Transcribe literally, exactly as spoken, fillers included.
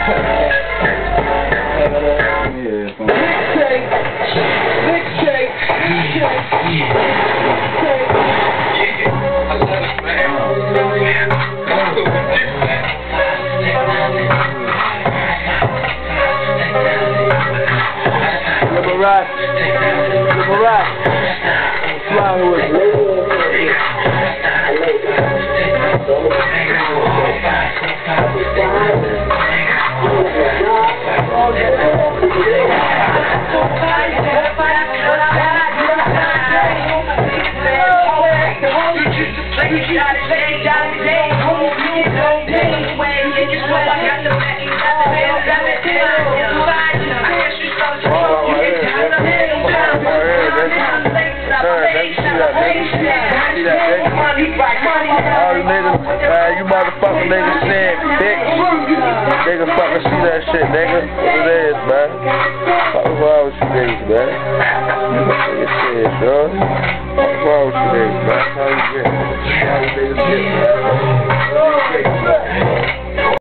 Right. All right. Flying with me. All the niggas, uh, you motherfucking niggas saying, bitch. Niggas fucking see that shit, nigga. What it is, man? Fuck wrong with you niggas, man? Niggas saying, dog. Fuck wrong with you niggas, man? How you get? How you niggas get, man?